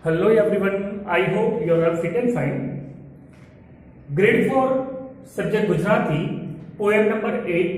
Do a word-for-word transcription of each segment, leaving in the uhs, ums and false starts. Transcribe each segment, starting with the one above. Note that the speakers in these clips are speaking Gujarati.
Hello everyone, I hope you are all fit and fine. Grade four subject Gujarati, poem number eight,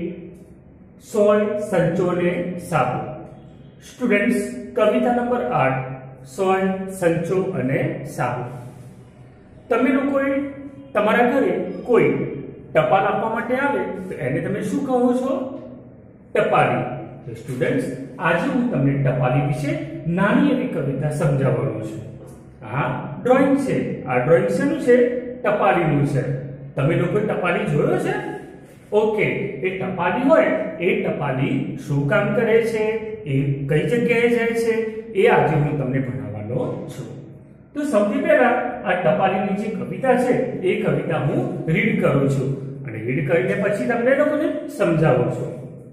Soy Sancho ne Sabu. Students, કવિતા નંબર આઠ, સોય સંચો અને સાબુ. તમે લોકોએ તમારા ઘરે કોઈ ટપાલ આપવા માટે આવે તો એને તમે શું કહો છો? ટપાલી. તો સ્ટુડન્ટ્સ, આજે હું તમને ટપાલી વિશે નાની એવી કવિતા સમજાવવાનો છું. આ ડ્રોઈંગ છે. આ ડ્રોઈંગ શેનું છે? ટપાલીનું છે. તમે લોકોએ ટપાલી જોયો છે? ઓકે, એ ટપાલી હોય એ ટપાલી શું કામ કરે છે, એ કઈ જગ્યાએ જાય છે, એ આજે હું તમને ભણાવવાનો છું. તો સૌથી પહેલા આ ટપાલીની જે કવિતા છે એ કવિતા હું રીડ કરું છું અને રીડ કરીને પછી તમને લોકોને સમજાવું છું.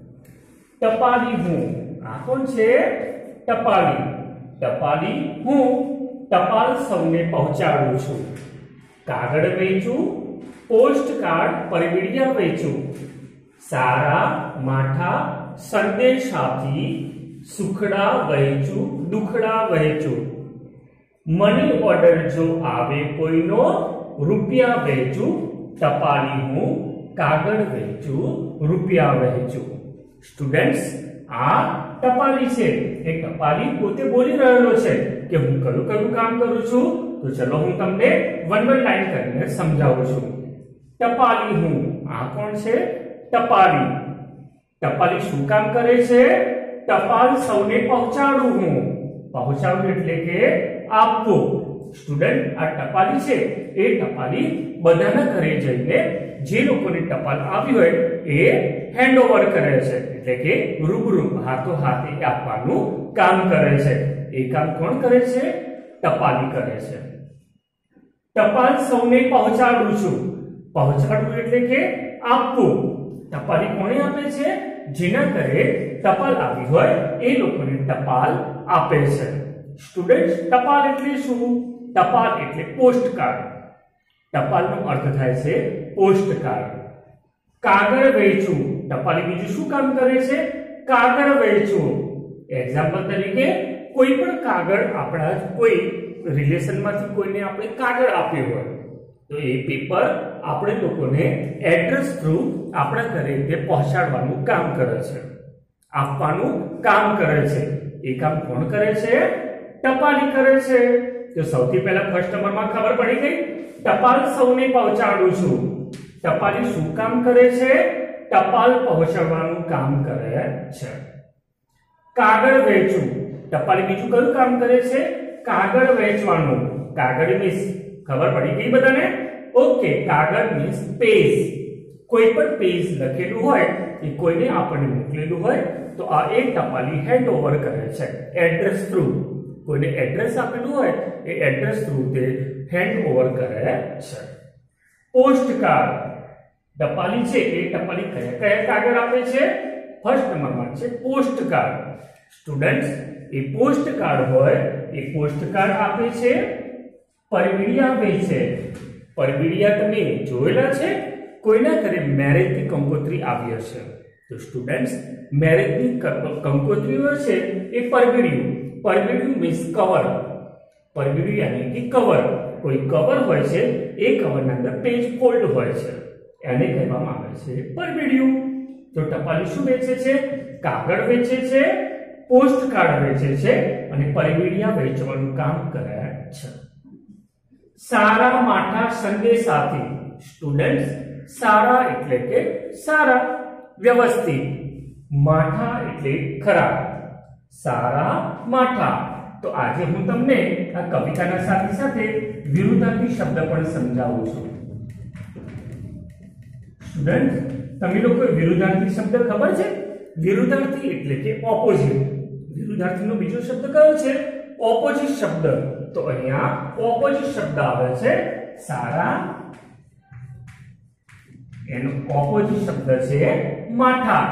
ટપાલી હું. આ કોણ છે? ટપાલી. ટપાલી હું ટપાલ સૌને પહોંચાડું છું. કાગળ વેચું, પોસ્ટ કાર્ડ પરિવીડિયા વેચું, સારા માઠા સંદેશાથી સુખડા વહેંચું, દુખડા વહેંચું, મની ઓર્ડર જો આવે કોઈનો રૂપિયા વહેંચું. ટપાલી હું કાગળ વેચું, રૂપિયા વહેંચું. સ્ટુડન્ટ્સ, આ ટપાલી છે. એ ટપાલી પોતે બોલી રહેલો છે કે હું કયું કયું કામ કરું છું. તો ચલો હું તમને વન વન લાઈન કરીને સમજાવું છું. ટપાલી હું. આ કોણ છે? ટપાલી. ટપાલી શું કામ કરે છે? ટપાલ સૌને પહોંચાડું હું. પહોંચાડું એટલે કે આપવું. સ્ટુડન્ટ, આ ટપાલી છે એ ટપાલી બધાના ઘરે જઈને જે લોકોને ટપાલ આવી હોય એ હેન્ડઓવર કરે છે, એટલે કે રૂબરૂ હાથો હાથે આપવાનું કામ કરે છે. એ કામ કોણ કરે છે? ટપાલી કરે છે. ટપાલ સૌને પહોંચાડું છું. પહોંચાડવું એટલે કે આપવું. ટપાલી કોને આપે છે? જેના ઘરે ટપાલ આવી હોય એ લોકોને ટપાલ આપે છે. સ્ટુડન્ટ્સ, ટપાલ એટલે શું? ટપાલ એટલે પોસ્ટ કાર્ડ. ટપાલનો અર્થ થાય છે પોસ્ટ કાર્ડ. કાગળ વેચું. ટપાલી બીજું શું કામ કરે છે? કાગળ વેચવું. એક્ઝામ્પલ તરીકે કોઈ પણ કાગળ આપણા કોઈ રિલેશનમાંથી કોઈને આપણે કાગળ આપ્યું હોય તો એ પેપર આપણે લોકોને એડ્રેસ થ્રુ આપણા ઘરે તે પહોંચાડવાનું કામ કરે છે, આપવાનું કામ કરે છે. એ કામ કોણ કરે છે? ટપાલી કરે છે. તો સૌથી પહેલા ફર્સ્ટ નંબરમાં ખબર પડી ગઈ. ટપાલ સૌને પહોંચાડું છું. ટપાલી શું કામ કરે છે? ટપાલ પહોંચાડવાનું કામ કરે છે. કાગળ વેચું. ટપાલી બીજું કયું કામ કરે છે? કાગળ વેચવાનું. કાગળ મીન્સ ખબર પડી ગઈ બધાને? ઓકે, કાગળ મીન્સ પેજ. કોઈ પણ પેજ લખેલું હોય એ કોઈને આપણને મોકલેલું હોય તો આ એક ટપાલી હેન્ડઓવર કરે છે એડ્રેસ થ્રુ. કોઈને એડ્રેસ આપેલું હોય એ એડ્રેસ થ્રુ તે હેન્ડઓવર કરે છે. Post card. ટપાલી છે એ ટપાલી કયા કયા કાગળ આપે છે? ફર્સ્ટ નંબરમાં છે પોસ્ટ કાર્ડ. સ્ટુડન્ટ્સ, એ પોસ્ટ કાર્ડ હોય એ પોસ્ટ કાર્ડ આપે છે. પરિવીડિયા વેચે. પરિવીડિયા તમે જોયેલા છે? કોઈના ઘરે મેરેજની કંકોત્રી આવી હશે તો સ્ટુડન્ટ્સ, મેરેજની કંકોત્રી હોય છે એ પરબીડિયું. પરબીડિયું મીન્સ કવર. પરબીડિયું યાની કે કવર. કોઈ કવર હોય છે એ કવરના અંદર પેજ ફોલ્ડ હોય છે, એને કહેવામાં આવે છે પરબીડિયું. તો ટપાલી શું વેચે છે? કાગળ વેચે છે, પોસ્ટ કાર્ડ વેચે છે અને પરબીડિયા વેચવાનું કામ કરે છે. સારા માઠા સંદેશાથી. સ્ટુડન્ટ્સ, સારા એટલે કે સારા, વ્યવસ્થિત. માઠા એટલે ખરા. સારા માઠા. તો આજે હું તમને આ કવિતાના સાથે સાથે વિરુદ્ધાર્થી શબ્દ પણ સમજાવું છું. સ્ટુડન્ટ, તમે લોકો વિરુદ્ધાર્થી શબ્દ ખબર છે? વિરુદ્ધાર્થી એટલે કે ઓપોઝિટ. વિરુદ્ધાર્થીનો બીજો શબ્દ કયો છે? ઓપોઝિટ શબ્દ. તો અહીંયા ઓપોઝિટ શબ્દ આવે છે સારા. એનો ઓપોઝિટ શબ્દ છે માઠા.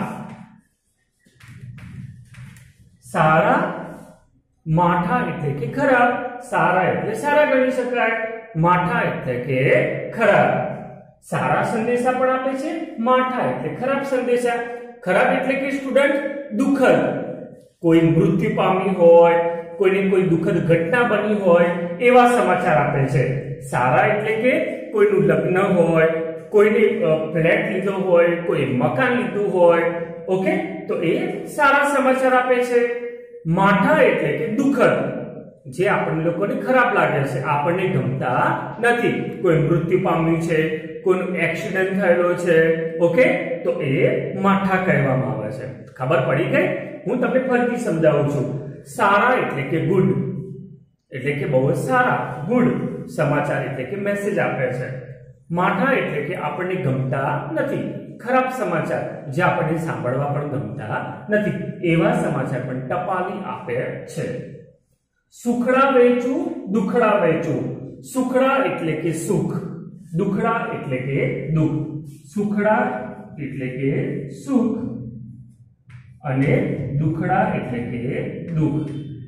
સારા માઠા એટલે કે ખરાબ. સારા એટલે સારા ગણી શકાય, માઠા એટલે કે ખરાબ. સારા સંદેશા પણ આપે છે, માઠા એટલે ખરાબ સંદેશા. ખરાબ એટલે કે સ્ટુડન્ટ દુઃખદ. કોઈ મૃત્યુ પામી હોય, કોઈને કોઈ દુઃખદ ઘટના બની હોય એવા સમાચાર આપે છે. સારા એટલે કે કોઈનું લગ્ન હોય, કોઈને ફ્લેટ લીધો હોય, કોઈ મકાન લીધું હોય, ઓકે, તો એ સારા સમાચાર આપે છે. માઠા એટલે કે દુઃખદ, જે આપણને લોકોને ખરાબ લાગે છે, આપણને ગમતા નથી. કોઈ મૃત્યુ પામ્યું છે, કોઈનો એક્સિડન્ટ થયેલો છે, ઓકે, તો એ માઠા કહેવામાં આવે છે. ખબર પડી ગઈ? હું તમને ફરીથી સમજાવું છું. સારા એટલે કે ગુડ, એટલે કે બહુ સારા, ગુડ સમાચાર એટલે કે મેસેજ આપે છે. માઠા એટલે કે આપણને ગમતા નથી, ખરાબ સમાચાર, જે આપણને સાંભળવા પણ ગમતા નથી, એવા સમાચાર પણ ટપાલી આપે છે. સુખડા વેચું, દુખડા વેચું. સુખડા એટલે કે સુખ, દુખડા એટલે કે દુઃખ. સુખડા એટલે કે સુખ અને દુખડા એટલે કે દુઃખ.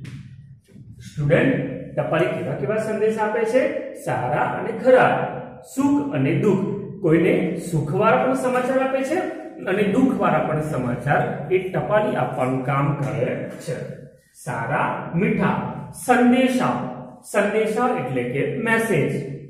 સ્ટુડન્ટ, ટપાલી કેવા કેવા સંદેશ આપે છે? સારા અને ખરાબ, સુખ અને દુઃખ. કોઈને સુખવાળા પણ સમાચાર આપે છે અને દુઃખવાળા પણ સમાચાર એ ટપાલી આપવાનું કામ કરે છે. સારા, મીઠા. સંદેશા, સંદેશા એટલે કે મેસેજ,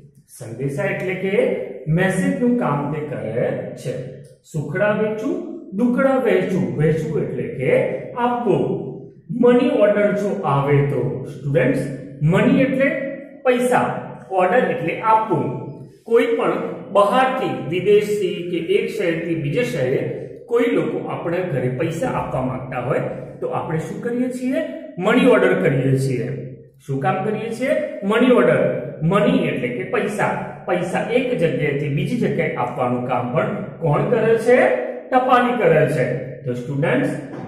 સંદેશા એટલે કે મેસેજ નું કામ તે કરે છે. સુખડા વેચું, દુખડા વેચું. વેચું એટલે કે આપવું. મની ઓર્ડર જો આવે તો, સ્ટુડન્ટ્સ, મની એટલે પૈસા, ઓર્ડર એટલે આપવું. કોઈ પણ બહારથી, વિદેશથી કે એક શહેરથી બીજે શહેરે કોઈ લોકો આપણે ઘરે પૈસા આપવા માંગતા હોય તો આપણે શું કરીએ છીએ? મની ઓર્ડર કરીએ છીએ. શું કામ કરીએ છીએ? Money order. મની એટલે કે પૈસા. પૈસા એક જગ્યાએથી બીજી જગ્યાએ આપવાનું કામ પણ કોણ કરે છે? ટપાલી કરે છે. તો સ્ટુડન્ટ્સ,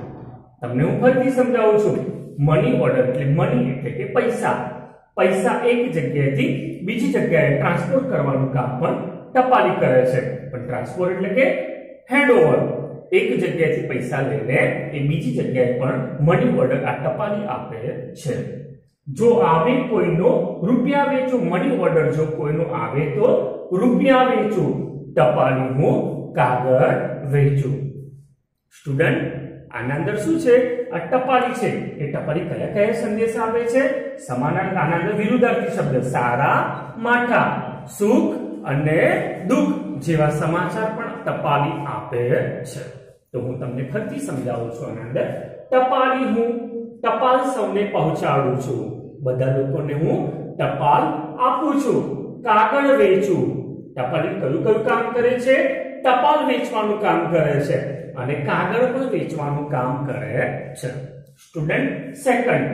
તમને હું ફરીથી સમજાવું છું. મની ઓર્ડર એટલે મની એટલે કે પૈસા. પૈસા એક જગ્યાએથી બીજી જગ્યાએ ટ્રાન્સપોર્ટ કરવાનું કામ પણ ટપાલી કરે છે. પણ ટ્રાન્સપોર્ટ એટલે કે હેન્ડઓવર. એક જગ્યાએથી પૈસા લઈને એ બીજી જગ્યાએ પણ મની ઓર્ડર આ ટપાલી આપે છે. જો આવે કોઈનો રૂપિયા વેચું. મની ઓર્ડર જો કોઈનો આવે તો રૂપિયા વેચું. ટપાલી હું કાગળ વેચું. સ્ટુડન્ટ, આના અંદર શું છે? આ ટપાલી છે. એ ટપાલી કયા કયા સંદેશ આપે છે? સમાનાર્થી, આના અંદર વિરુદ્ધાર્થી શબ્દ સારા, માઠા, સુખ અને દુઃખ જેવા સમાચાર પણ ટપાલી આપે છે. તો હું તમને ફરીથી સમજાવું છું. આના અંદર ટપાલી હું ટપાલ સૌને પહોંચાડું છું. બધા લોકોને હું ટપાલ આપું છું. કાગળ વેચું. ટપાલી કયું કયું કામ કરે છે? ટપાલ વેચવાનું કામ કરે છે અને કાગળ પણ વેચવાનું કામ કરે છે. સ્ટુડન્ટ, સેકન્ડ,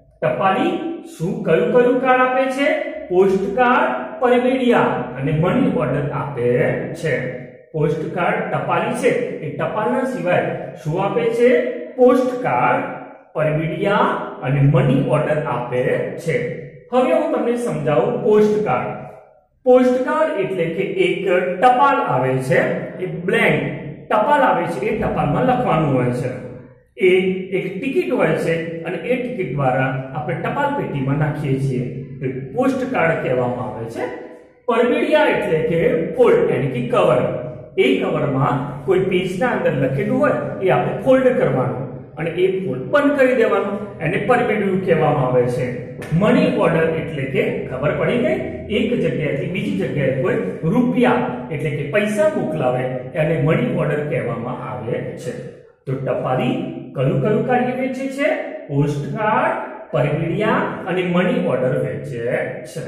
ટપાલી શું કયું કયું કાર્ડ આપે છે? પોસ્ટ કાર્ડ, પરબીડિયા અને મની ઓર્ડર આપે છે. પોસ્ટ કાર્ડ, ટપાલી છે એ ટપાલના સિવાય શું આપે છે? પોસ્ટ કાર્ડ, પરબીડિયા અને મની ઓર્ડર આપે છે. હવે હું તમને સમજાવું પોસ્ટ કાર્ડ. પોસ્ટ કાર્ડ એટલે કે એક ટપાલ આવે છે, એ બ્લેન્ક ટપાલ આવે છે, એ ટપાલમાં લખવાનું હોય છે. એ એક ટિકિટ હોય છે અને એ ટિકિટ દ્વારા આપણે ટપાલ પેટીમાં નાખીએ છીએ. પોસ્ટ કાર્ડ કહેવામાં આવે છે. પરબીડિયા એટલે કે ફોલ્ડ એટલે કે કવર. એ કવરમાં કોઈ પેજના અંદર લખેલું હોય એ આપણે ફોલ્ડ કરવાનું અને એ ફોલ્ડ બંધ કરી દેવાનું, એને પરબીડિયું કહેવામાં આવે છે. મની ઓર્ડર એટલે કે ખબર પડી ગઈ? એક જગ્યાએથી બીજી જગ્યાએ કોઈ રૂપિયા એટલે કે પૈસા મોકલાવે એને મની ઓર્ડર કહેવામાં આવે છે. તો ટપાલી કયું કયું કાર્ય વેચે છે? પોસ્ટ કાર્ડ, પરબીડિયા અને મની ઓર્ડર વેચે છે.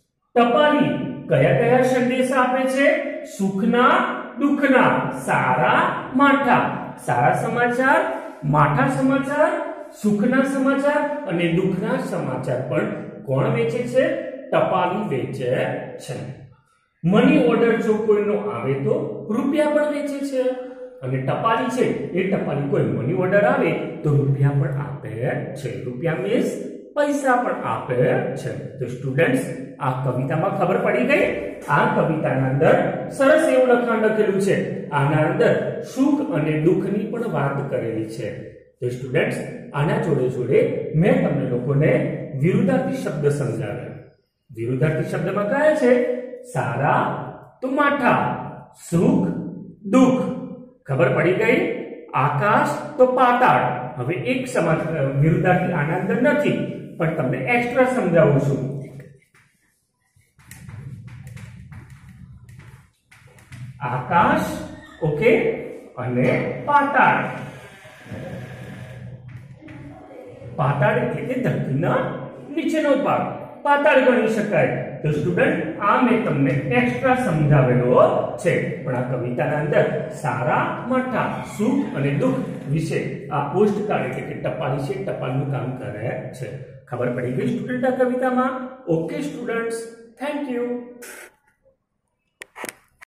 ટપાલી કયા કયા સંદેશ આપે છે? સુખના, દુઃખના, સારા, માઠા. સારા સમાચાર, માઠા સમાચાર, સુખના સમાચાર અને દુઃખના સમાચાર પણ કોણ વેચે છે? ટપાલી વેચે છે. મની ઓર્ડર જો કોઈનો આવે તો રૂપિયા પણ વેચે છે અને ટપાલી છે એ ટપાલી કોઈ મની ઓર્ડર આવે તો રૂપિયા પણ આપે છે. રૂપિયા મીન્સ પૈસા પણ આપે છે. તો સ્ટુડન્ટ્સ, આ કવિતામાં ખબર પડી ગઈ? આ કવિતાના અંદર સરસ એવું લખાણ લખેલું છે. આના અંદર સુખ અને દુઃખની પણ વાત કરેલી છે. તો સ્ટુડન્ટ્સ, આના જોડે જોડે મેં તમને લોકોને વિરુદ્ધાર્થી શબ્દ સમજાવ્યા. વિરુદ્ધાર્થી શબ્દમાં કહે છે સારા તો માઠા, સુખ, દુઃખ. ખબર પડી ગઈ? આકાશ તો પાતાળ. હવે એક સમાન વિરુદ્ધાર્થી આના અંદર નથી, પણ તમને એક્સ્ટ્રા સમજાવું છું. આકાશ, ઓકે, અને પાતાળ. પાતાળ એટલે કે ધરતીના નીચેનો ભાગ પાતાળ ગણી શકાય. તો સ્ટુડન્ટ આ મેં તમને એક્સ્ટ્રા સમજાવેલો છે, પણ આ કવિતાના અંદર સારા માઠા સુખ અને દુઃખ વિશે આ પોસ્ટ કાર્ડ એટલે કે ટપાલ છે, ટપાલનું કામ કરે છે. ખબર પડી ગઈ સ્ટુડન્ટ આ કવિતામાં? Okay students, thank you.